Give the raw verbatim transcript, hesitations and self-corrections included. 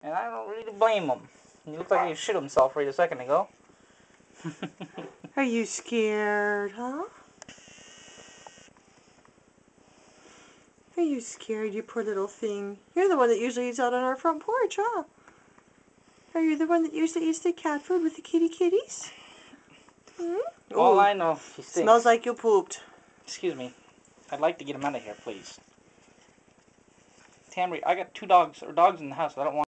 And I don't really blame him. He looked like he shit himself right a second ago. Are you scared, huh? Are you scared, you poor little thing? You're the one that usually eats out on our front porch, huh? Are you the one that usually eats the cat food with the kitty kitties? Hmm? All Ooh, I know, he stinks. smells like you pooped. Excuse me. I'd like to get him out of here, please. Tammy, I got two dogs, or dogs in the house. I don't want